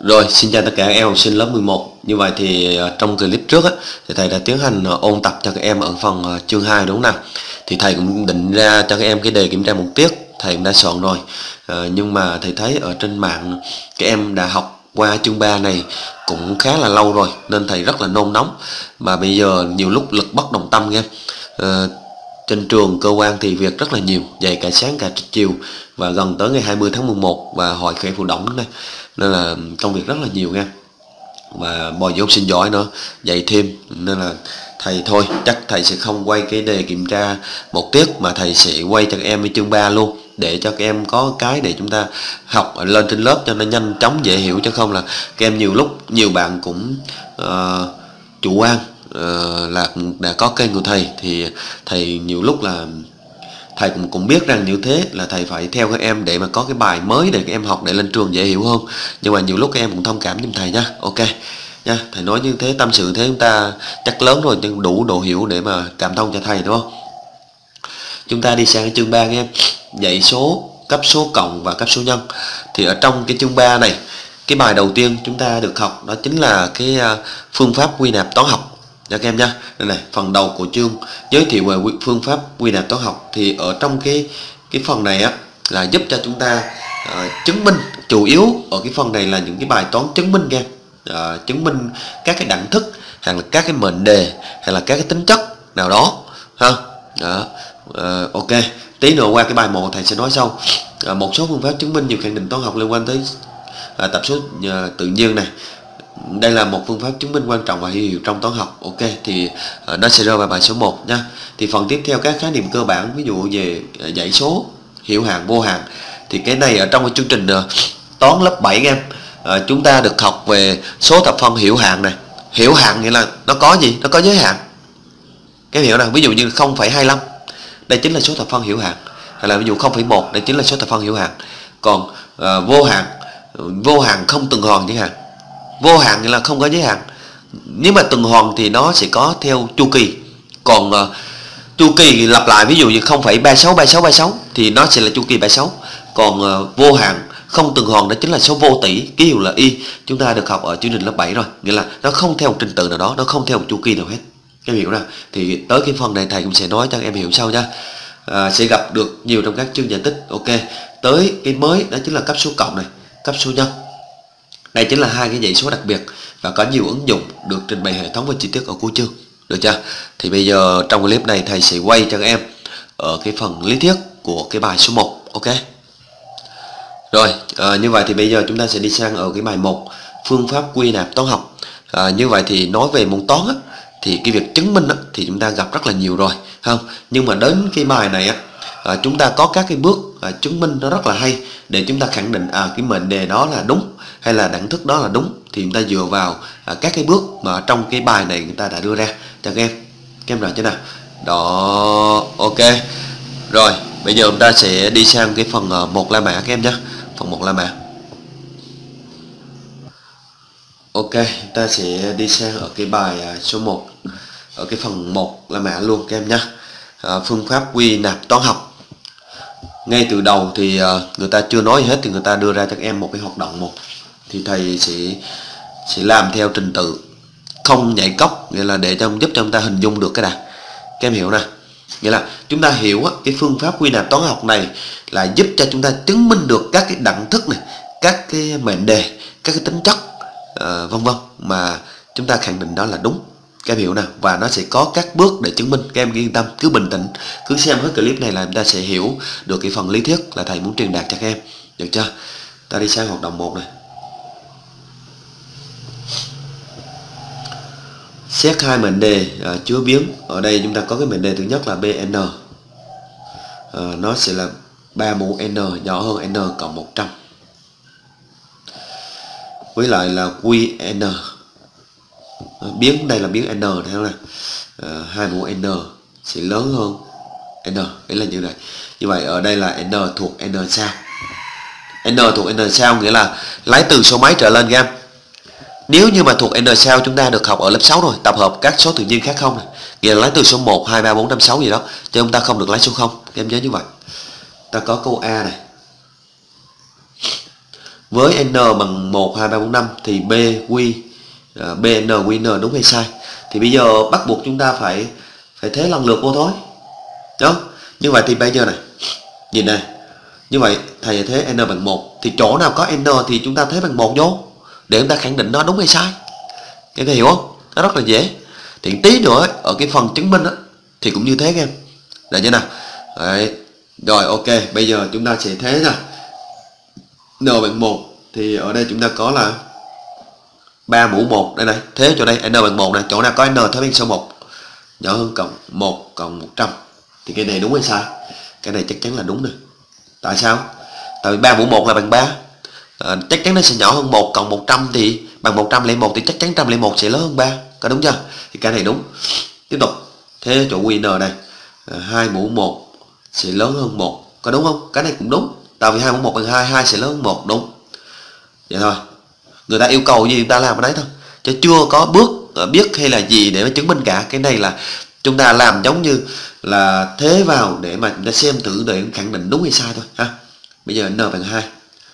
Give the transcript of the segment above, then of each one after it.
Rồi, xin chào tất cả các em học sinh lớp 11. Như vậy thì trong clip trước á, thì thầy đã tiến hành ôn tập cho các em ở phần chương 2 đúng không nào? Thì thầy cũng định ra cho các em cái đề kiểm tra một tiết, thầy cũng đã soạn rồi. Nhưng mà thầy thấy ở trên mạng các em đã học qua chương 3 này cũng khá là lâu rồi, nên thầy rất là nôn nóng. Mà bây giờ nhiều lúc lực bất đồng tâm em. Trên trường cơ quan thì việc rất là nhiều, dạy cả sáng cả chiều, và gần tới ngày 20 tháng 11 và hội khỏe phụ động đây, nên là công việc rất là nhiều nha, và bồi dưỡng học sinh giỏi nữa, dạy thêm, nên là thầy thôi chắc thầy sẽ không quay cái đề kiểm tra một tiết, mà thầy sẽ quay cho các em với chương 3 luôn, để cho các em có cái để chúng ta học lên trên lớp cho nó nhanh chóng dễ hiểu, chứ không là các em nhiều lúc nhiều bạn cũng chủ quan là đã có kênh của thầy, thì thầy nhiều lúc là thầy cũng biết rằng như thế là thầy phải theo các em để mà có cái bài mới để các em học để lên trường dễ hiểu hơn. Nhưng mà nhiều lúc các em cũng thông cảm giùm thầy nha. Ok nha, thầy nói như thế, tâm sự thế chúng ta chắc lớn rồi nhưng đủ độ hiểu để mà cảm thông cho thầy, đúng không? Chúng ta đi sang chương 3 các em, dãy số, cấp số cộng và cấp số nhân. Thì ở trong cái chương 3 này, cái bài đầu tiên chúng ta được học đó chính là cái phương pháp quy nạp toán học cho các em nha. Đây này, phần đầu của chương giới thiệu về phương pháp quy nạp toán học. Thì ở trong cái phần này á là giúp cho chúng ta chứng minh, chủ yếu ở cái phần này là những cái bài toán chứng minh nha, chứng minh các cái đẳng thức, hay là các cái mệnh đề, hay là các cái tính chất nào đó ha. Đó. Ok, tí nữa qua cái bài 1 thầy sẽ nói sau. Một số phương pháp chứng minh nhiều khẳng định toán học liên quan tới tập số tự nhiên này. Đây là một phương pháp chứng minh quan trọng và hữu hiệu trong toán học. Ok, thì nó sẽ rơi vào bài số 1 nha. Thì phần tiếp theo các khái niệm cơ bản, ví dụ về dãy số, hữu hạn, vô hạn. Thì cái này ở trong cái chương trình toán lớp 7 em, chúng ta được học về số thập phân hữu hạn này. Hữu hạn nghĩa là nó có gì? Nó có giới hạn. Cái hiểu nào? Ví dụ như 0,25, đây chính là số thập phân hữu hạn. Hay là ví dụ 0,1, đây chính là số thập phân hữu hạn. Còn vô hạn không tuần hoàn chẳng hạn. Vô hạn nghĩa là không có giới hạn. Nếu mà tuần hoàn thì nó sẽ có theo chu kỳ. Còn chu kỳ lặp lại, ví dụ như 0,36 thì nó sẽ là chu kỳ 36. Còn vô hạn không tuần hoàn đó chính là số vô tỷ, ký hiệu là y. Chúng ta được học ở chương trình lớp 7 rồi, nghĩa là nó không theo một trình tự nào đó, nó không theo một chu kỳ nào hết. Em hiểu nào? Thì tới cái phần này thầy cũng sẽ nói cho em hiểu sau nha. Sẽ gặp được nhiều trong các chương giải tích. Ok, tới cái mới đó chính là cấp số cộng này, cấp số nhân. Đây chính là hai cái dãy số đặc biệt và có nhiều ứng dụng được trình bày hệ thống và chi tiết ở cuối chương. Được chưa? Thì bây giờ trong clip này thầy sẽ quay cho các em ở cái phần lý thuyết của cái bài số 1. Ok. Rồi, như vậy thì bây giờ chúng ta sẽ đi sang ở cái bài 1, phương pháp quy nạp toán học. Như vậy thì nói về môn toán á, thì cái việc chứng minh á, thì chúng ta gặp rất là nhiều rồi, không? Nhưng mà đến cái bài này á, chúng ta có các cái bước chứng minh nó rất là hay để chúng ta khẳng định cái mệnh đề đó là đúng hay là đẳng thức đó là đúng. Thì chúng ta dựa vào các cái bước mà trong cái bài này người ta đã đưa ra cho các em rồi chứ nào. Đó, ok. Rồi, bây giờ chúng ta sẽ đi sang cái phần 1 la mã các em nhé. Phần 1 la mã. Ok, chúng ta sẽ đi sang ở cái bài số 1, ở cái phần 1 la mã luôn các em nhé. Phương pháp quy nạp toán học. Ngay từ đầu thì người ta chưa nói gì hết, thì người ta đưa ra cho các em một cái hoạt động một. Thì thầy sẽ làm theo trình tự, không nhảy cóc, nghĩa là để giúp cho chúng ta hình dung được cái này. Các em hiểu nè. Nghĩa là chúng ta hiểu cái phương pháp quy nạp toán học này là giúp cho chúng ta chứng minh được các cái đẳng thức này, các cái mệnh đề, các cái tính chất vân vân mà chúng ta khẳng định đó là đúng. Các em hiểu nào? Và nó sẽ có các bước để chứng minh. Các em yên tâm, cứ bình tĩnh, cứ xem hết clip này là chúng ta sẽ hiểu được cái phần lý thuyết là thầy muốn truyền đạt cho các em. Được chưa? Ta đi sang hoạt động 1 này. Xét hai mệnh đề chứa biến. Ở đây chúng ta có cái mệnh đề thứ nhất là BN. Nó sẽ là 3 mũ N nhỏ hơn N cộng 100. Với lại là QN. Biến đây là biến N, thấy không nào? 2 mũ N sẽ lớn hơn N, đấy là như này. Như vậy ở đây là N thuộc N sao. N thuộc N sao nghĩa là lấy từ số mấy trở lên các em. Nếu như mà thuộc N sao chúng ta được học ở lớp 6 rồi, tập hợp các số tự nhiên khác không này. Nghĩa là lấy từ số 1, 2, 3, 4, 5, 6 gì đó, chứ chúng ta không được lấy số 0. Các em nhớ như vậy. Ta có câu A này. với n bằng 1, 2, 3, 4, 5 thì bn qn đúng hay sai? Thì bây giờ bắt buộc chúng ta phải thế lần lượt vô thôi. Đó. Như vậy thì bây giờ này, nhìn này. Như vậy thầy thế n bằng 1 thì chỗ nào có n thì chúng ta thế bằng 1 vô để chúng ta khẳng định nó đúng hay sai. Em hiểu không? Nó rất là dễ. Thì tí nữa ở cái phần chứng minh đó, thì cũng như thế các em. Được chưa nào? Đấy. Rồi ok, bây giờ chúng ta sẽ thế nè. N bằng 1 thì ở đây chúng ta có là 3 mũ 1 đây này. Thế chỗ đây n bằng 1 này, chỗ nào có n thế bằng số 1 nhỏ hơn cộng 1 cộng 100. Thì cái này đúng hay sai? Cái này chắc chắn là đúng nè. Tại sao? Tại vì 3 mũ 1 là bằng 3. Chắc chắn nó sẽ nhỏ hơn 1 cộng 100 thì bằng 101 thì chắc chắn 101 sẽ lớn hơn 3. Có đúng chưa? Thì cái này đúng. Tiếp tục. Thế chỗ QN này 2 mũ 1 sẽ lớn hơn 1. Có đúng không? Cái này cũng đúng. Tại vì 2 mũ 1 bằng 2, 2 sẽ lớn hơn 1. Đúng. Vậy thôi. Người ta yêu cầu gì chúng ta làm ở đấy thôi. Chứ chưa có bước biết hay là gì để mà chứng minh cả. Cái này là chúng ta làm giống như là thế vào để mà chúng ta xem thử để khẳng định đúng hay sai thôi ha. Bây giờ n bằng 2.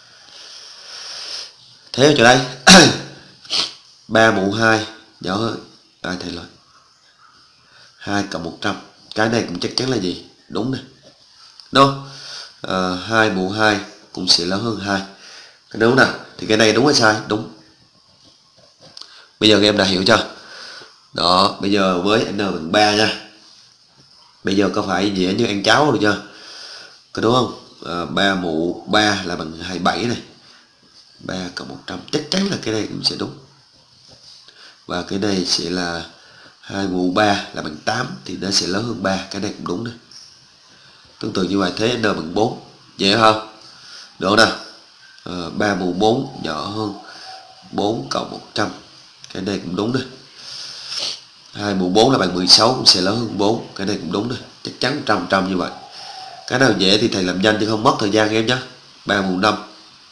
Thế cho đây 3 mũ 2 nhỏ hơn thầy lời 2 cộng 100. Cái này cũng chắc chắn là gì? Đúng nè. Đúng. 2 mũ 2 cũng sẽ lớn hơn 2. Cái đúng nào? Thì cái này đúng hay sai? Đúng. Bây giờ các em đã hiểu chưa? Đó, bây giờ với n bằng 3 nha. Bây giờ có phải dễ như ăn cháo được chưa? Có đúng không? 3 mũ 3 là bằng 27 này. 3 cộng 100 chắc chắn là cái này cũng sẽ đúng. Và cái này sẽ là 2 mũ 3 là bằng 8 thì nó sẽ lớn hơn 3. Cái này cũng đúng đấy. Tương tự như vậy thế n bằng 4. Dễ không? Được nào? 3 mũ 4 nhỏ hơn 4 cộng 100. Cái này cũng đúng đấy. 2 mũ 4 là bằng 16 cũng sẽ lớn hơn 4. Cái này cũng đúng đấy. Chắc chắn 100% như vậy. Cái nào dễ thì thầy làm nhanh chứ không mất thời gian em nhé. 3 mũ 5.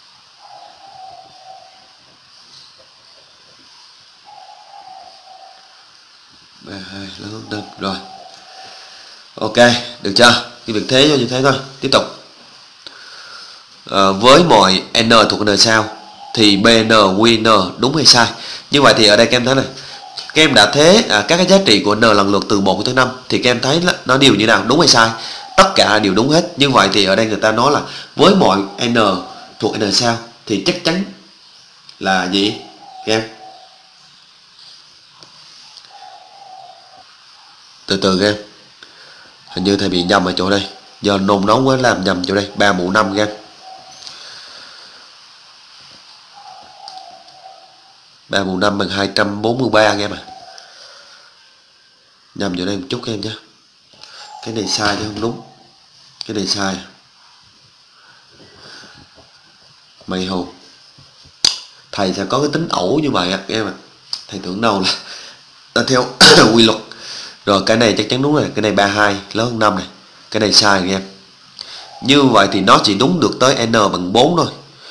32 lớn hơn 5. Rồi. Ok, được chưa? Cái việc thế như thế thôi. Tiếp tục. Với mọi n thuộc n sao thì bn qn đúng hay sai? Như vậy thì ở đây các em thấy này, các em đã thế các cái giá trị của n lần lượt từ 1 tới 5 thì các em thấy nó đều như nào, đúng hay sai? Tất cả đều đúng hết. Như vậy thì ở đây người ta nói là với mọi n thuộc n sao thì chắc chắn là gì các em? Từ từ các em, hình như thầy bị nhầm ở chỗ đây, do nôn nóng quá làm nhầm chỗ đây. 3 mũ 5 các em. 3 mũ 5 bằng 243 anh em à. Nhầm chỗ đây một chút các em nhé. Cái này sai chứ không đúng. Cái này sai. Mày hồ. Thầy sẽ có cái tính ẩu như vậy các em ạ. Thầy tưởng đâu là ta theo quy luật. Rồi cái này chắc chắn đúng rồi. Cái này 32 lớn hơn 5 này. Cái này sai các em. Như vậy thì nó chỉ đúng được tới n bằng 4 thôi.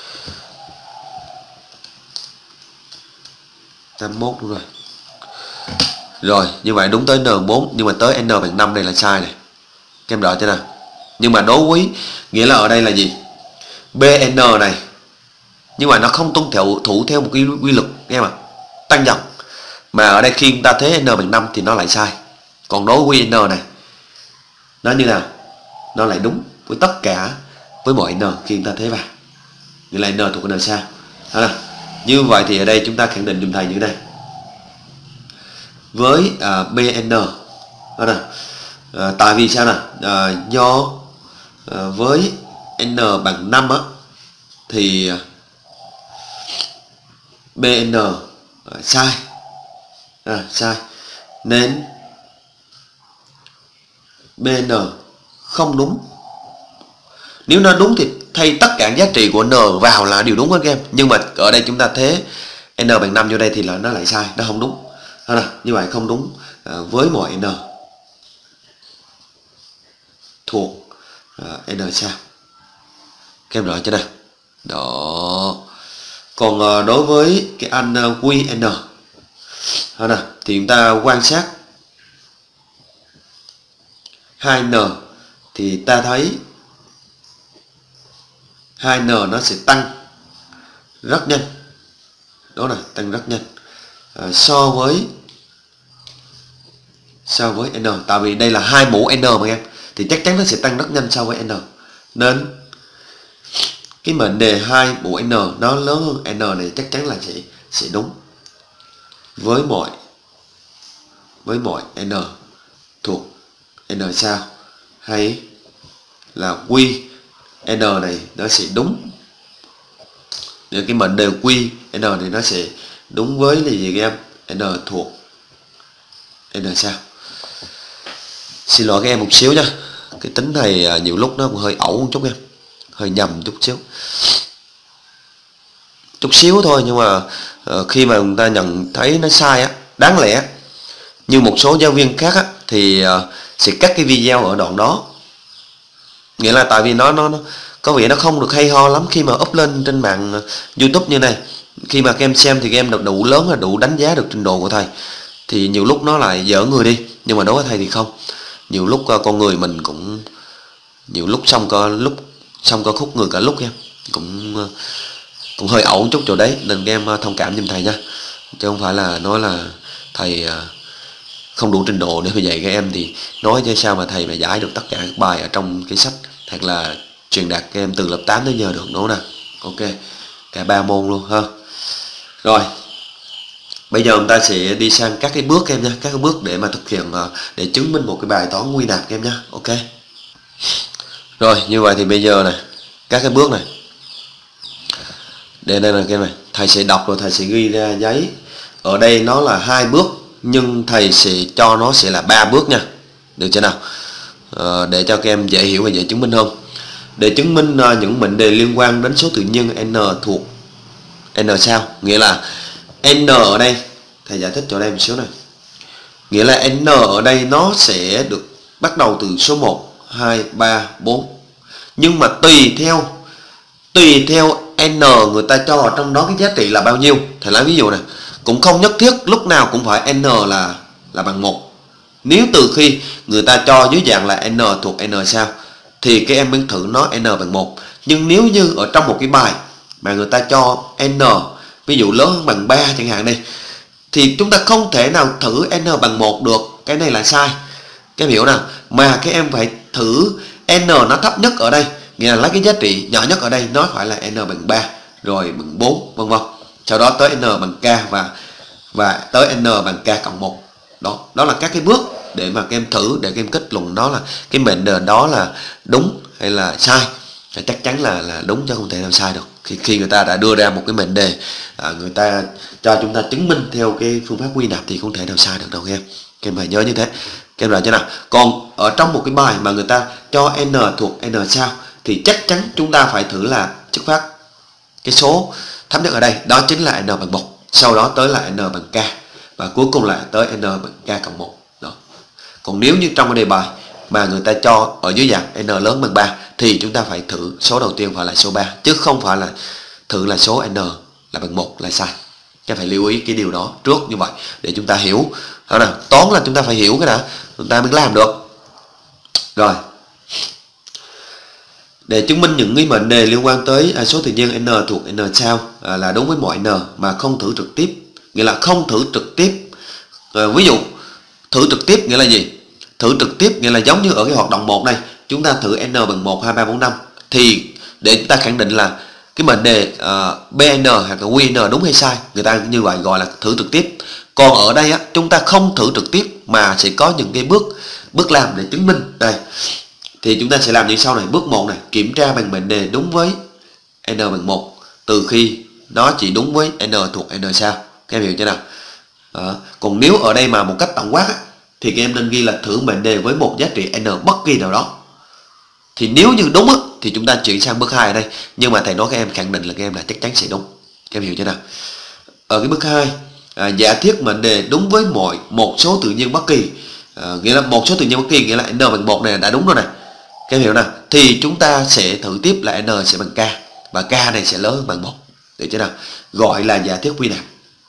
81 đúng rồi. Rồi như vậy đúng tới n bằng 4. Nhưng mà tới n bằng 5 này là sai này. Các em đợi thế nào. Nhưng mà đối với, nghĩa là ở đây là gì? BN này, nhưng mà nó không tuân thủ theo một cái quy luật các em ạ. Tăng dần. Mà ở đây khi chúng ta thế n bằng 5 thì nó lại sai. Còn đối với n này, nó như nào? Nó lại đúng với tất cả với mọi n khi chúng ta thế vào. Nghĩa là n thuộc n sao. Như vậy thì ở đây chúng ta khẳng định dùm thầy như thế này. Với BN tại vì sao nào? Do với n bằng 5 á thì BN sai. Sai. Nên BN không đúng. Nếu nó đúng thì thay tất cả giá trị của n vào là điều đúng hết các em. Nhưng mà ở đây chúng ta thế n bằng 5 vô đây thì là nó lại sai, nó không đúng. Như vậy không đúng với mọi n thuộc n sao. Các em rõ chưa nào? Đó. Còn đối với cái anh QN thì chúng ta quan sát 2n thì ta thấy 2n nó sẽ tăng rất nhanh. Đó là tăng rất nhanh so với n, tại vì đây là hai mũ n mà em, thì chắc chắn nó sẽ tăng rất nhanh so với n, nên cái mệnh đề hai mũ n nó lớn hơn n này chắc chắn là sẽ đúng với mọi n thuộc n sao, hay là q n này nó sẽ đúng, để cái mệnh đề q n thì nó sẽ đúng với là gì các em, n thuộc n sao. Xin lỗi các em một xíu nha, cái tính này nhiều lúc nó cũng hơi ẩu một chút em, hơi nhầm chút xíu thôi, nhưng mà khi mà người ta nhận thấy nó sai á, đáng lẽ như một số giáo viên khác á, thì sẽ cắt cái video ở đoạn đó, nghĩa là tại vì nó có vẻ nó không được hay ho lắm khi mà up lên trên mạng YouTube như này. Khi mà các em xem thì các em được đủ lớn, là đủ đánh giá được trình độ của thầy, thì nhiều lúc nó lại dở người đi, nhưng mà đối với thầy thì không. Nhiều lúc con người mình cũng nhiều lúc xong có khúc người cả lúc em, cũng hơi ẩu chút chỗ đấy, nên các em thông cảm giùm thầy nha, chứ không phải là nói là thầy không đủ trình độ để mà dạy các em. Thì nói chứ sao mà thầy mà giải được tất cả các bài ở trong cái sách, hoặc là truyền đạt các em từ lớp 8 đến giờ được, đúng không nào? Ok, cả 3 môn luôn ha. Rồi, bây giờ chúng ta sẽ đi sang các cái bước em nha, các cái bước để mà thực hiện để chứng minh một cái bài toán quy nạp em nha. Ok. Rồi, như vậy thì bây giờ này, các cái bước này, đây là cái này, thầy sẽ đọc rồi thầy sẽ ghi ra giấy. Ở đây nó là 2 bước, nhưng thầy sẽ cho nó sẽ là 3 bước nha, được chưa nào? Để cho các em dễ hiểu và dễ chứng minh hơn. Để chứng minh những mệnh đề liên quan đến số tự nhiên n thuộc n sao, nghĩa là n ở đây, thầy giải thích cho đây một xíu này. Nghĩa là n ở đây nó sẽ được bắt đầu từ số 1, 2, 3, 4. Nhưng mà tùy theo n người ta cho ở trong đó cái giá trị là bao nhiêu. Thầy lấy ví dụ này, cũng không nhất thiết lúc nào cũng phải n là bằng 1. Nếu từ khi người ta cho dưới dạng là n thuộc n sao, thì các em mới thử nó n bằng 1. Nhưng nếu như ở trong một cái bài mà người ta cho n ví dụ lớn hơn bằng 3 chẳng hạn đi, thì chúng ta không thể nào thử n bằng 1 được, cái này là sai. Các em hiểu nào? Mà các em phải thử n nó thấp nhất ở đây, nghĩa là lấy cái giá trị nhỏ nhất ở đây, nó phải là n bằng 3, rồi bằng 4, vân vân. Sau đó tới n bằng k và tới n bằng k cộng 1. Đó là các cái bước để mà các em thử, để các em kết luận đó là cái mệnh đề đó là đúng hay là sai. Chắc chắn là đúng chứ không thể nào sai được. Khi người ta đã đưa ra một cái mệnh đề, người ta cho chúng ta chứng minh theo cái phương pháp quy nạp thì không thể nào sai được đâu các em. Các em phải nhớ như thế. Các em nói thế nào? Còn ở trong một cái bài mà người ta cho n thuộc n sao, thì chắc chắn chúng ta phải thử là xuất phát cái số thấp nhất ở đây, đó chính là n bằng 1. Sau đó tới là n bằng k, và cuối cùng là tới n bằng k cộng 1. Đó. Còn nếu như trong cái đề bài mà người ta cho ở dưới dạng n lớn bằng 3, thì chúng ta phải thử số đầu tiên phải là số 3, chứ không phải là thử là số n là bằng 1 là sai. Các phải lưu ý cái điều đó trước như vậy để chúng ta hiểu. Nào, toán là chúng ta phải hiểu cái đã, chúng ta mới làm được. Rồi, để chứng minh những cái mệnh đề liên quan tới số tự nhiên n thuộc n sao là đúng với mọi n mà không thử trực tiếp, nghĩa là không thử trực tiếp. Ví dụ thử trực tiếp nghĩa là gì? Thử trực tiếp nghĩa là giống như ở cái hoạt động 1 này, chúng ta thử n bằng 1, 2, 3, 4, 5, thì để chúng ta khẳng định là cái mệnh đề bn hoặc là qn đúng hay sai, người ta như vậy gọi là thử trực tiếp. Còn ở đây á, chúng ta không thử trực tiếp mà sẽ có những cái bước làm để chứng minh. Đây thì chúng ta sẽ làm như sau này. Bước 1 này, kiểm tra bằng mệnh đề đúng với n bằng 1 từ khi nó chỉ đúng với n thuộc n sao. Các em hiểu chưa nào? Còn nếu ở đây mà một cách tổng quát á, thì các em nên ghi là thử mệnh đề với một giá trị n bất kỳ nào đó. Thì nếu như đúng á, thì chúng ta chuyển sang bước 2 ở đây. Nhưng mà thầy nói các em khẳng định là các em là chắc chắn sẽ đúng. Các em hiểu chưa nào? Ở cái bước 2, giả thiết mệnh đề đúng với một số tự nhiên bất kỳ. Nghĩa là một số tự nhiên bất kỳ nghĩa là n bằng 1 này đã đúng rồi này. Các em hiểu nào? Thì chúng ta sẽ thử tiếp là n sẽ bằng k, và k này sẽ lớn hơn bằng 1. Được chưa nào? Gọi là giả thiết quy nạp.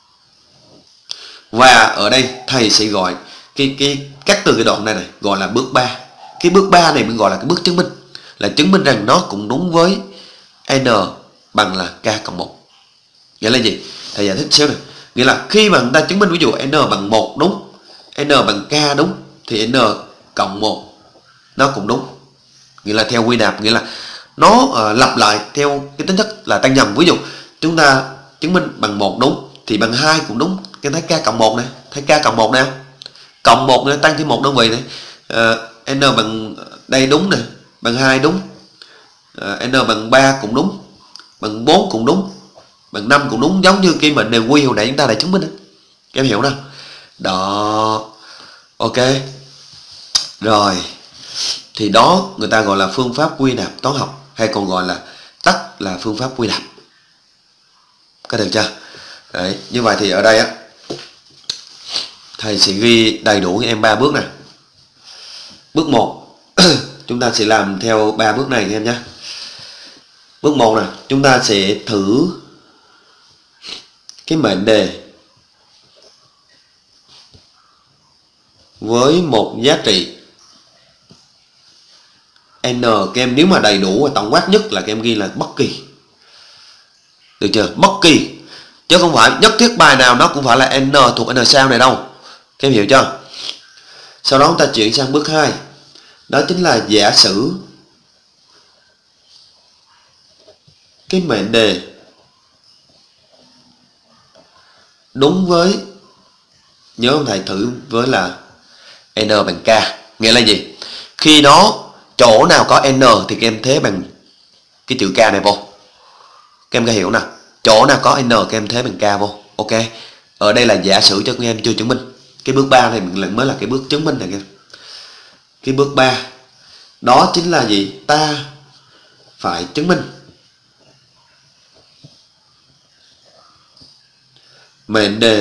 Và ở đây thầy sẽ gọi cắt từ cái đoạn này gọi là bước 3. Cái bước 3 này mình gọi là cái bước chứng minh, là chứng minh rằng nó cũng đúng với n bằng là k cộng 1. Nghĩa là gì? Thầy giải thích xíu này. Nghĩa là khi mà người ta chứng minh ví dụ n bằng 1 đúng, n bằng k đúng, thì n cộng 1 nó cũng đúng. Nghĩa là theo quy nạp, nghĩa là nó lặp lại theo cái tính chất là tăng dần. Ví dụ chúng ta chứng minh bằng 1 đúng thì bằng 2 cũng đúng. Cái thấy k cộng 1 này, thấy k cộng 1 nè, cộng 1 nữa, tăng thêm 1 đơn vị này. N bằng đây đúng nè, bằng 2 đúng, n bằng 3 cũng đúng, bằng 4 cũng đúng, bằng 5 cũng đúng, giống như cái mệnh đề quy hồi nãy chúng ta đã chứng minh đó. Các em hiểu đâu? Đó. Ok. Rồi. Thì đó người ta gọi là phương pháp quy nạp toán học, hay còn gọi là tắt là phương pháp quy nạp. Có được chưa? Đấy, như vậy thì ở đây á, thầy sẽ ghi đầy đủ em 3 bước này. Bước 1 chúng ta sẽ làm theo 3 bước này em nhé. Bước 1 này, chúng ta sẽ thử cái mệnh đề với một giá trị n. Các em nếu mà đầy đủ và tổng quát nhất là các em ghi là bất kỳ. Được chưa? Bất kỳ. Chứ không phải nhất thiết bài nào nó cũng phải là n thuộc n sao này đâu. Các em hiểu chưa? Sau đó chúng ta chuyển sang bước 2. Đó chính là giả sử cái mệnh đề đúng với, nhớ ông thầy thử với là n bằng k. Nghĩa là gì? Khi đó chỗ nào có n thì các em thế bằng cái chữ k này vô. Các em có hiểu nào? Chỗ nào có n các em thế bằng k vô. Ok. Ở đây là giả sử cho các em chưa chứng minh. Cái bước 3 này mới là cái bước chứng minh này. Cái bước 3 đó chính là gì? Ta phải chứng minh mệnh đề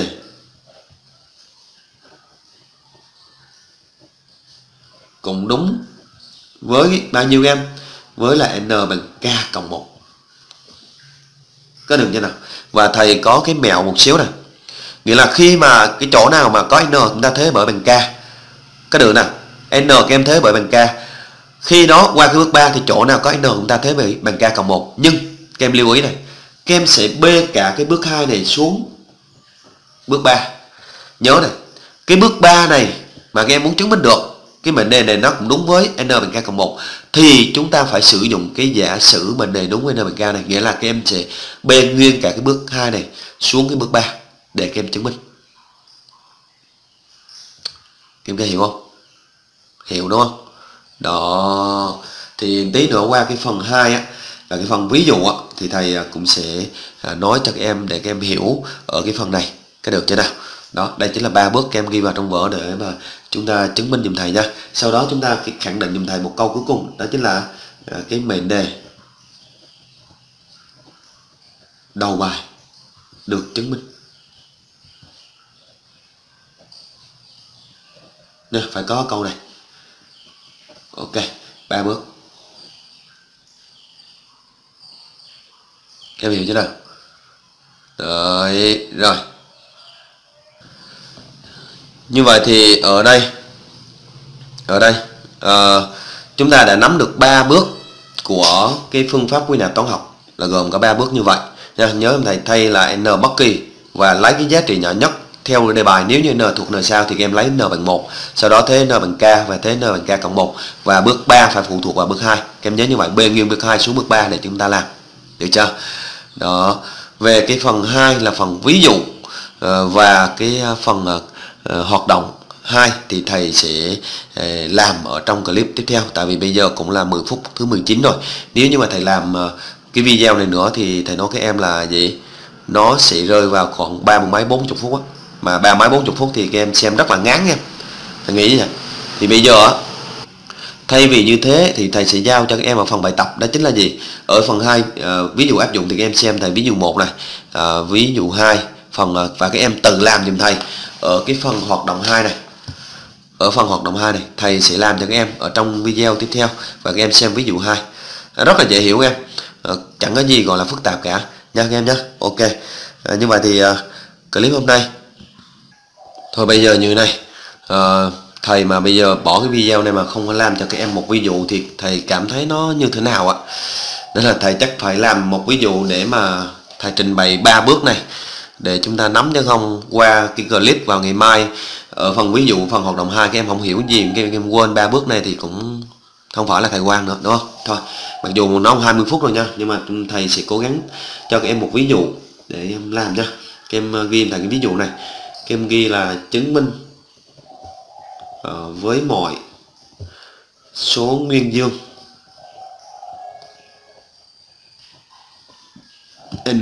cũng đúng với bao nhiêu em? Với là n bằng k cộng 1. Có được chưa nào? Và thầy có cái mẹo một xíu này. Nghĩa là khi mà cái chỗ nào mà có n chúng ta thế bởi bằng k. Có được nào? N các em thế bởi bằng k. Khi đó qua cái bước 3 thì chỗ nào có n chúng ta thế bởi bằng k cộng 1. Nhưng các em lưu ý này, các em sẽ bê cả cái bước 2 này xuống bước 3. Nhớ này, cái bước 3 này mà các em muốn chứng minh được cái mệnh đề này nó cũng đúng với n bằng k cộng 1 thì chúng ta phải sử dụng cái giả sử mệnh đề đúng với n bằng k này. Nghĩa là các em sẽ bê nguyên cả cái bước 2 này xuống cái bước 3 để các em chứng minh. Các em có hiểu không? Hiểu đúng không? Đó. Thì tí nữa qua cái phần 2 á, là cái phần ví dụ á, thì thầy cũng sẽ nói cho các em để các em hiểu ở cái phần này. Cái được chưa nào? Đó, đây chính là 3 bước các em ghi vào trong vở để mà chúng ta chứng minh giùm thầy nha. Sau đó chúng ta khẳng định giùm thầy một câu cuối cùng, đó chính là cái mệnh đề đầu bài được chứng minh. Nè, phải có câu này. Ok, 3 bước. Các em hiểu chưa nào? Đấy, rồi. Như vậy thì ở đây chúng ta đã nắm được 3 bước của cái phương pháp quy nạp toán học, là gồm có 3 bước như vậy nha. Nhớ em thầy thay là n bất kỳ và lấy cái giá trị nhỏ nhất theo đề bài. Nếu như n thuộc n sao thì các em lấy n bằng 1, sau đó thế n bằng k và thế n bằng k cộng 1, và bước 3 phải phụ thuộc vào bước 2. Các em nhớ như vậy, bê nguyên bước 2 xuống bước 3 để chúng ta làm. Được chưa? Đó. Về cái phần 2 là phần ví dụ và cái phần hoạt động 2 thì thầy sẽ làm ở trong clip tiếp theo. Tại vì bây giờ cũng là 10 phút thứ 19 rồi. Nếu như mà thầy làm cái video này nữa thì thầy nói các em là gì? Nó sẽ rơi vào khoảng 30 mấy 40 phút á. Mà 30 mấy 40 phút thì các em xem rất là ngán nha. Thầy nghĩ như vậy. Thì bây giờ thay vì như thế thì thầy sẽ giao cho các em ở phần bài tập, đó chính là gì? Ở phần 2 ví dụ áp dụng thì các em xem thầy ví dụ 1 này, ví dụ 2 phần và các em tự làm giùm thầy ở cái phần hoạt động 2 này. Ở phần hoạt động 2 này thầy sẽ làm cho các em ở trong video tiếp theo và các em xem ví dụ 2. Rất là dễ hiểu em. Chẳng có gì gọi là phức tạp cả nha các em nhé. Ok. Như vậy thì clip hôm nay thôi bây giờ như này, thầy mà bây giờ bỏ cái video này mà không có làm cho các em một ví dụ thì thầy cảm thấy nó như thế nào ạ? Nên là thầy chắc phải làm một ví dụ để mà thầy trình bày 3 bước này để chúng ta nắm, chứ không qua cái clip vào ngày mai ở phần ví dụ phần hoạt động 2 các em không hiểu gì, các em quên 3 bước này thì cũng không phải là thầy quan nữa, đúng không? Thôi, mặc dù nó 20 phút rồi nha, nhưng mà thầy sẽ cố gắng cho các em một ví dụ để em làm nha. Các em ghi thành cái ví dụ này, các em ghi là chứng minh với mọi số nguyên dương n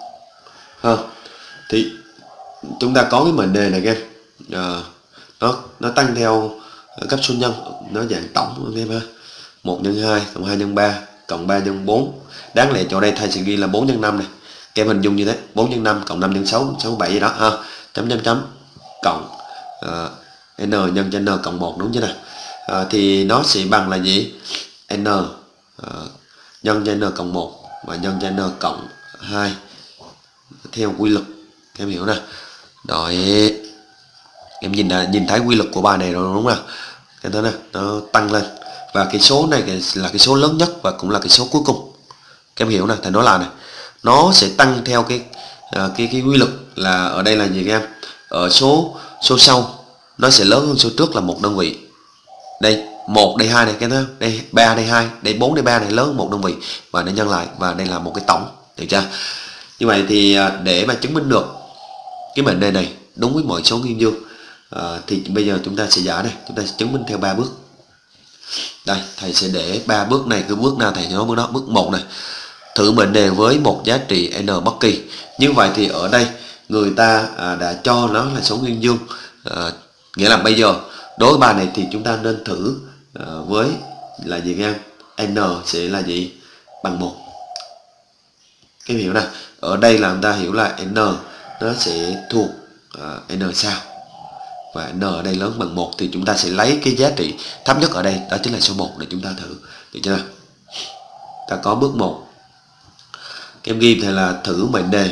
thì chúng ta có cái mệnh đề này các em, nó tăng theo cấp số nhân, nó dạng tổng các em ha. 1 nhân 2 cộng 2 nhân 3 cộng 3 nhân 4. Đáng lẽ chỗ đây thầy sẽ ghi là 4 nhân 5 này. Các em hình dung như thế, 4 nhân 5 cộng 5 nhân 6, 67 gì đó ha. Chấm chấm chấm cộng n nhân cho n cộng 1, đúng chưa nào? Thì nó sẽ bằng là gì? N nhân cho n cộng 1 và nhân cho n cộng 2 theo quy luật. Các em hiểu nè. Rồi em nhìn thấy quy luật của bài này rồi đúng không? Cái đó nè, nó tăng lên và cái số này là cái số lớn nhất và cũng là cái số cuối cùng. Các em hiểu nè, thầy nói là này, nó sẽ tăng theo cái quy luật là ở đây là gì các em? Ở số sau nó sẽ lớn hơn số trước là 1 đơn vị. Đây 1 đây 2 này, cái đó đây 3 đây 2, đây 4 đây 3 này lớn hơn 1 đơn vị và nó nhân lại và đây là một cái tổng, được chưa? Như vậy thì để mà chứng minh được cái mệnh đề này đúng với mọi số nguyên dương thì bây giờ chúng ta sẽ giải này, chúng ta sẽ chứng minh theo 3 bước. Đây thầy sẽ để 3 bước này, cứ bước nào thầy nói bước đó. Bước 1 này, thử mệnh đề với một giá trị n bất kỳ. Như vậy thì ở đây người ta đã cho nó là số nguyên dương, nghĩa là bây giờ đối với bài này thì chúng ta nên thử với là gì các em? N sẽ là gì? Bằng 1. Cái hiểu nào? Ở đây là người ta hiểu là n nó sẽ thuộc n sao, và n ở đây lớn bằng 1 thì chúng ta sẽ lấy cái giá trị thấp nhất ở đây, đó chính là số 1 để chúng ta thử, được chưa? Ta có bước 1. Các em ghi thì là thử mệnh đề.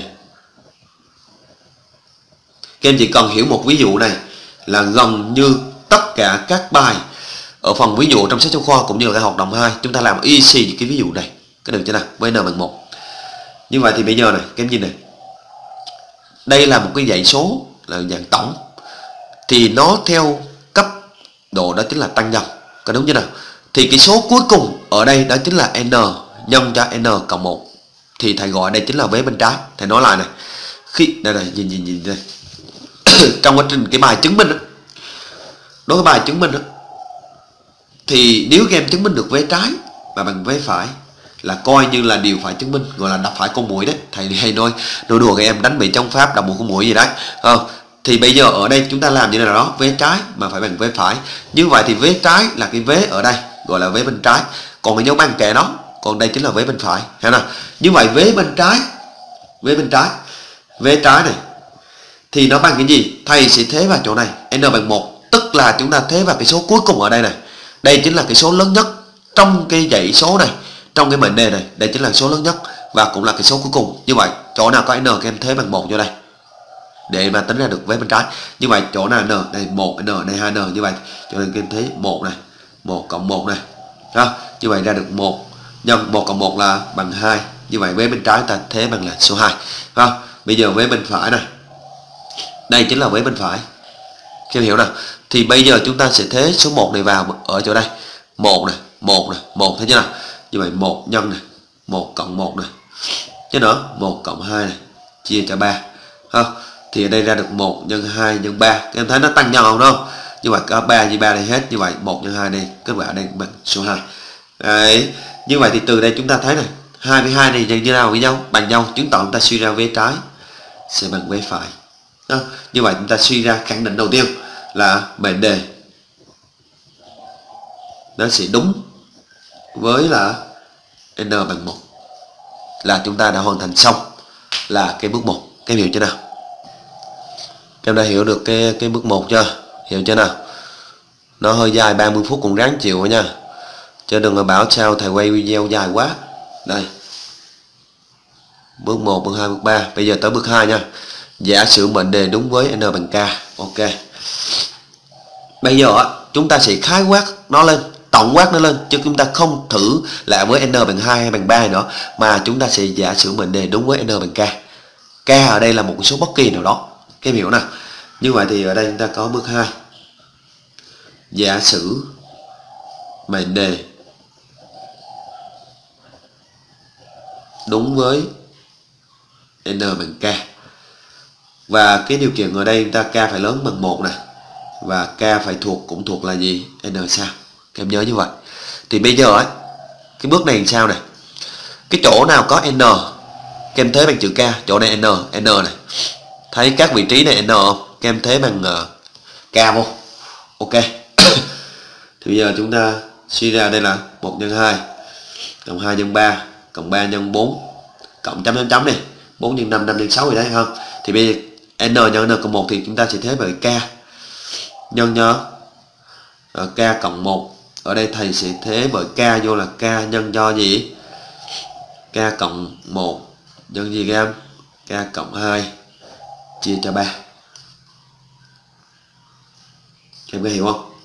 Các em chỉ cần hiểu một ví dụ này là gần như tất cả các bài ở phần ví dụ trong sách giáo khoa cũng như là cái hoạt động 2 chúng ta làm y xì cái ví dụ này, cái được chưa nào? Với n bằng 1. Như vậy thì bây giờ này, các em nhìn này, đây là một cái dãy số là dạng tổng thì nó theo cấp độ, đó chính là tăng dòng, có đúng chưa nào? Thì cái số cuối cùng ở đây đó chính là n nhân cho n cộng 1 thì thầy gọi đây chính là vế bên trái. Thầy nói lại này, khi đây này, nhìn đây trong quá trình cái bài chứng minh đó, đối với bài chứng minh đó, thì nếu các em chứng minh được vế trái và bằng vế phải là coi như là điều phải chứng minh, gọi là đập phải con muỗi đấy. Thầy hay nói đùa các em đánh bị trong pháp đập một con muỗi gì đấy. Thì bây giờ ở đây chúng ta làm như thế nào đó, vế trái mà phải bằng vế phải. Như vậy thì vế trái là cái vế ở đây gọi là vế bên trái, còn cái dấu bằng kẻ đó, còn đây chính là vế bên phải, hay nào? Như vậy vế bên trái, vế trái này thì nó bằng cái gì? Thầy sẽ thế vào chỗ này, n bằng 1, tức là chúng ta thế vào cái số cuối cùng ở đây này. Đây chính là cái số lớn nhất trong cái dãy số này, trong cái mệnh đề này, đây chính là số lớn nhất và cũng là cái số cuối cùng. Như vậy chỗ nào có n các em thế bằng 1 vô đây để mà tính ra được vế bên trái. Như vậy chỗ nào n, đây 1 n, đây 2n, như vậy chỗ này các em thế 1 này, 1 cộng 1 này. Đó, như vậy ra được 1 nhân 1 cộng 1 là bằng 2. Như vậy vế bên trái ta thế bằng là số 2. Bây giờ vế bên phải này, đây chính là vế bên phải. Các em hiểu nào? Thì bây giờ chúng ta sẽ thế số 1 này vào ở chỗ đây. 1 này, 1 này, 1 thấy chưa nào? Như vậy 1 nhân này, 1 cộng 1 này. Chứ nữa, 1 cộng 2 này, chia cho 3. Thì ở đây ra được 1 nhân 2 nhân 3. Các em thấy nó tăng nhau không đâu? Như vậy có 3 chia 3 đây hết. Như vậy 1 nhân 2 đây, kết quả đây bằng số 2. Đấy. Như vậy thì từ đây chúng ta thấy này, 2 với 2 này như nào với nhau? Bằng nhau, chứng tỏ chúng ta suy ra vế trái sẽ bằng vế phải. Như vậy chúng ta suy ra khẳng định đầu tiên là mệnh đề nó sẽ đúng với là n bằng 1, là chúng ta đã hoàn thành xong là cái bước 1. Các em hiểu chưa nào? Các em đã hiểu được cái bước 1 chưa? Hiểu chưa nào? Nó hơi dài, 30 phút cũng ráng chịu nha, chứ đừng có bảo sao thầy quay video dài quá. Đây, bước 1, bước 2, bước 3. Bây giờ tới bước 2 nha. Giả sử mệnh đề đúng với n bằng k. Ok. Bây giờ chúng ta sẽ khái quát nó lên tổng quát nó lên, chứ chúng ta không thử lại với n bằng 2 hay bằng 3 nữa, mà chúng ta sẽ giả sử mệnh đề đúng với n bằng k. K ở đây là một số bất kỳ nào đó, cái hiểu nào. Như vậy thì ở đây chúng ta có bước 2, giả sử mệnh đề đúng với n bằng k, và cái điều kiện ở đây chúng ta k phải lớn bằng 1 này, và k phải cũng thuộc là gì, n sao, các em nhớ như vậy. Thì bây giờ ấy, cái bước này làm sao này, cái chỗ nào có n các em thế bằng chữ k, chỗ này n này, thấy các vị trí này n không, các em thế bằng k vô, ok. Thì bây giờ chúng ta suy ra đây là 1 nhân 2 cộng 2 nhân 3 cộng 3 nhân 4 cộng chấm chấm chấm này, 4 nhân 5 5 nhân 6 gì đấy không. Thì bây giờ n nhân n cộng 1 thì chúng ta sẽ thế bởi k nhân k cộng 1. Ở đây thầy sẽ thế bởi k vô là k nhân cho gì, k cộng 1 nhân gì các em, k cộng 2 chia cho 3. Các em có hiểu không?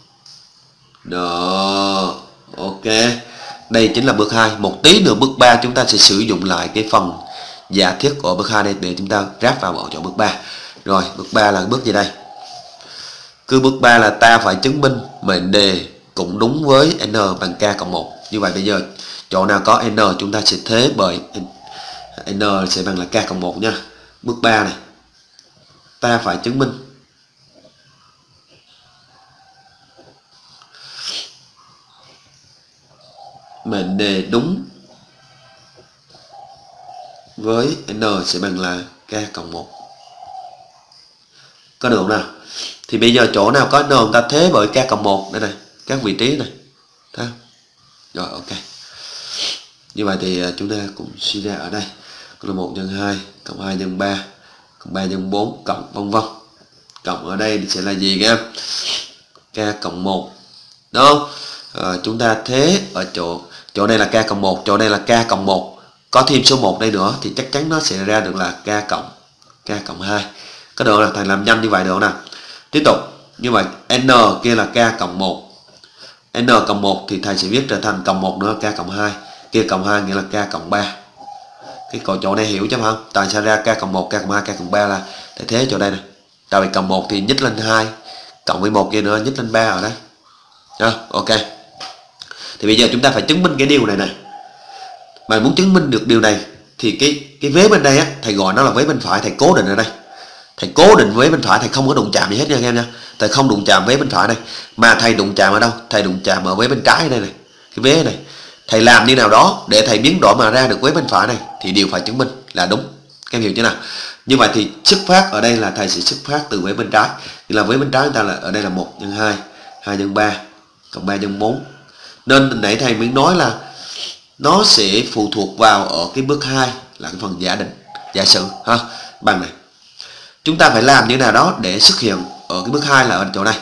Đó, ok. Đây chính là bước 2. Một tí nữa bước 3 chúng ta sẽ sử dụng lại cái phần giả thiết của bước 2 đây để chúng ta ráp vào ở chỗ bước 3. Rồi, bước 3 là bước gì đây? Cứ bước 3 là ta phải chứng minh mệnh đề cũng đúng với n bằng k cộng 1. Như vậy bây giờ chỗ nào có n chúng ta sẽ thế bởi n sẽ bằng là k cộng 1 nha. Bước 3 này, ta phải chứng minh mệnh đề đúng với n sẽ bằng là k cộng 1. Có được không nào? Thì bây giờ chỗ nào có n chúng ta thế bởi k cộng 1 đây này, các vị trí này. Thấy không? Rồi ok. Như vậy thì chúng ta cũng suy ra ở đây là 1 nhân 2 cộng 2 nhân 3 cộng 3 nhân 4 cộng vân vân. Cộng ở đây sẽ là gì các em? K cộng 1. Đúng không? Chúng ta thế ở chỗ đây là k cộng 1, chỗ đây là k cộng 1. Có thêm số 1 đây nữa thì chắc chắn nó sẽ ra được là k cộng 2. Có được là thầy làm nhanh như vậy được nào? Tiếp tục. Như vậy n kia là k cộng 1. N cộng 1 thì thầy sẽ viết trở thành cộng 1 nữa k cộng 2. Kia cộng 2 nghĩa là k cộng 3. Cái chỗ này hiểu chứ không? Tại sao ra k cộng 1, k cộng 2, k cộng 3 là thầy thế chỗ đây này. Tại vì cộng 1 thì nhích lên 2, cộng với 1 kia nữa nhích lên 3 ở đây. Ok. Thì bây giờ chúng ta phải chứng minh cái điều này này. Mà muốn chứng minh được điều này thì cái vế bên đây á, thầy gọi nó là vế bên phải, thầy cố định ở đây. Thầy cố định vế bên phải, thầy không có đụng chạm gì hết nha các em nha. Thầy không đụng chạm vế bên phải đây, mà thầy đụng chạm ở đâu? Thầy đụng chạm ở vế bên trái đây này. Cái vế này. Thầy làm như nào đó để thầy biến đổi mà ra được vế bên phải này thì đều phải chứng minh là đúng. Các em hiểu chưa nào? Như vậy thì xuất phát ở đây là thầy sẽ xuất phát từ vế bên trái. Thì là vế bên trái chúng ta là ở đây là 1 nhân 2, 2 nhân 3 cộng 3 nhân 4. Nên nãy thầy mới nói là nó sẽ phụ thuộc vào ở cái bước 2 là cái phần giả định, giả sử ha. Bằng này. Chúng ta phải làm như nào đó để xuất hiện ở cái bước 2 là ở chỗ này.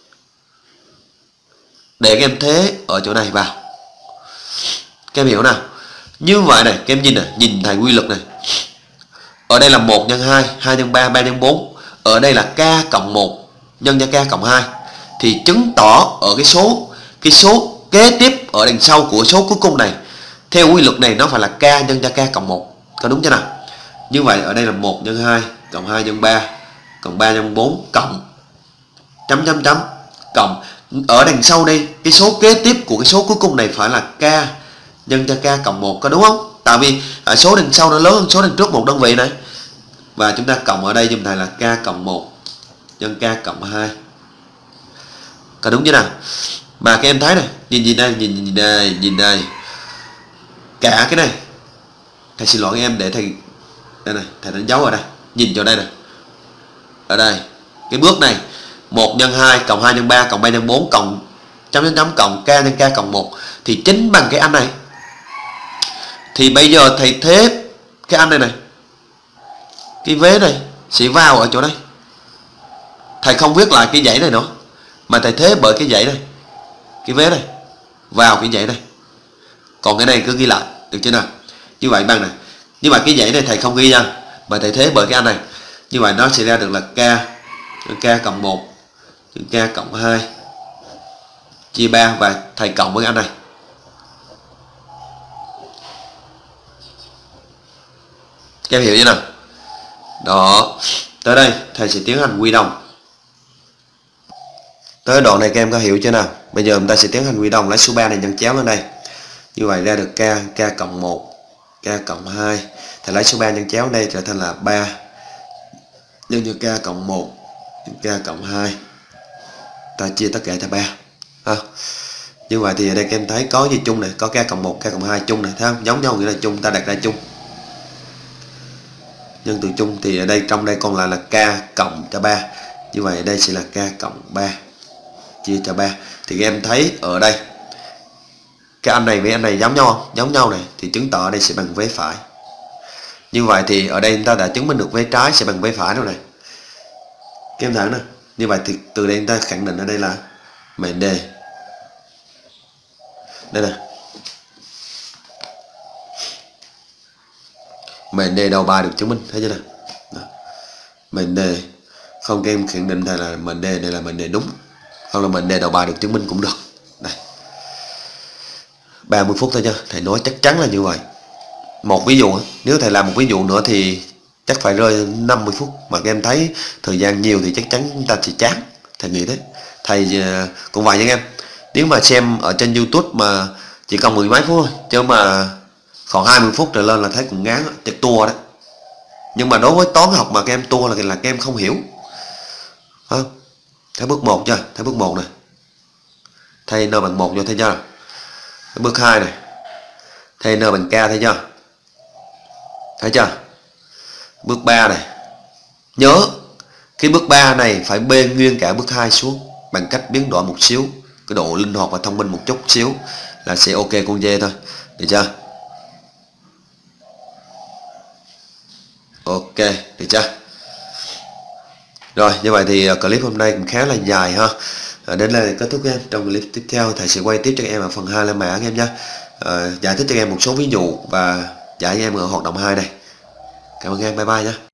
Để các em thế ở chỗ này vào. Các em hiểu nào? Như vậy này, các em nhìn này, nhìn thầy quy luật này. Ở đây là 1 nhân 2, 2 nhân 3, 3 nhân 4. Ở đây là k cộng 1 nhân cho k cộng 2. Thì chứng tỏ ở cái số kế tiếp ở đằng sau của số cuối cùng này, theo quy luật này nó phải là k nhân cho k cộng 1. Có đúng chưa nào? Như vậy ở đây là 1 nhân 2 cộng 2 nhân 3 cộng 3 nhân 4 cộng chấm chấm chấm cộng. Ở đằng sau đây cái số kế tiếp của cái số cuối cùng này phải là k nhân cho k cộng 1. Có đúng không? Tại vì số đằng sau nó lớn hơn số đằng trước một đơn vị này. Và chúng ta cộng ở đây dùm thầy là k cộng 1 nhân k cộng 2. Có đúng chưa nào? Mà các em thấy này, nhìn đây, nhìn đây. Cả cái này. Thầy xin lỗi các em để thầy đây này, thầy đánh dấu ở đây. Nhìn chỗ đây này. Ở đây, cái bước này 1 nhân 2 cộng 2 nhân 3 cộng 3 nhân 4 cộng chấm chấm chấm cộng k nhân k cộng 1 thì chính bằng cái anh này. Thì bây giờ thầy thế cái anh này này, cái vế này sẽ vào ở chỗ đây. Thầy không viết lại cái dãy này nữa, mà thầy thế bởi cái dãy này, cái vế này vào cái dãy này. Còn cái này cứ ghi lại, được chưa nào? Như vậy bằng này. Như vậy cái dãy này thầy không ghi nha, mà thầy thế bởi cái anh này. Như vậy nó sẽ ra được là k cộng 1 k cộng 2 chia 3 và thầy cộng với anh này. Các em hiểu chưa nào? Đó, tới đây thầy sẽ tiến hành quy đồng. Tới đoạn này các em có hiểu chưa nào? Bây giờ chúng ta sẽ tiến hành quy đồng, lấy số 3 này nhân chéo lên đây. Như vậy ra được k cộng 1, k cộng 2. Thầy lấy số 3 nhân chéo đây trở thành là 3 nhân cho k cộng 1 nhân k cộng 2. Ta chia tất cả cho 3. Ha. Như vậy thì ở đây các em thấy có gì chung này, có k cộng 1, k cộng 2 chung này, thấy không? Giống nhau nghĩa là chung, ta đặt ra chung. Nhân từ chung thì ở đây trong đây còn lại là k cộng cho 3. Như vậy ở đây sẽ là k cộng 3 chia cho 3. Thì các em thấy ở đây cái anh này với anh này giống nhau không? Giống nhau này thì chứng tỏ ở đây sẽ bằng vế phải. Như vậy thì ở đây chúng ta đã chứng minh được vế trái sẽ bằng vế phải đâu này. Các em thấy nè. Như vậy thì từ đây chúng ta khẳng định ở đây là mệnh đề. Đây nè. Mệnh đề đầu bài được chứng minh, thấy chưa nào? Mệnh đề không, các em khẳng định thầy là mệnh đề này là mệnh đề đúng, không là mệnh đề đầu bài được chứng minh cũng được. Đây, 30 phút thôi chứ, thầy nói chắc chắn là như vậy. Một ví dụ, nếu thầy làm một ví dụ nữa thì chắc phải rơi 50 phút, mà các em thấy thời gian nhiều thì chắc chắn chúng ta sẽ chán, thầy nghĩ thế. Thầy cũng vậy nha em, nếu mà xem ở trên YouTube mà chỉ còn 10 mấy phút thôi, chứ mà còn 20 phút trở lên là thấy cũng ngán, chắc tua đấy. Nhưng mà đối với toán học mà các em tua là các em không hiểu. Thấy bước 1 chưa? Thấy bước 1 này. Thay n bằng 1 vô, thấy chưa? Bước 2 này. Thay n bằng k, thấy chưa? Thấy chưa? Bước 3 này. Nhớ cái bước 3 này phải bê nguyên cả bước 2 xuống bằng cách biến đổi một xíu, cái độ linh hoạt và thông minh một chút xíu là sẽ ok con dê thôi. Được chưa? Ok, được chưa? Rồi, như vậy thì clip hôm nay cũng khá là dài ha. Đến đây là kết thúc em. Trong clip tiếp theo thầy sẽ quay tiếp cho các em ở phần 2 là mã các em nhé. Giải thích cho các em một số ví dụ và giải cho em ở hoạt động 2 này. Cảm ơn các em, bye bye nhé.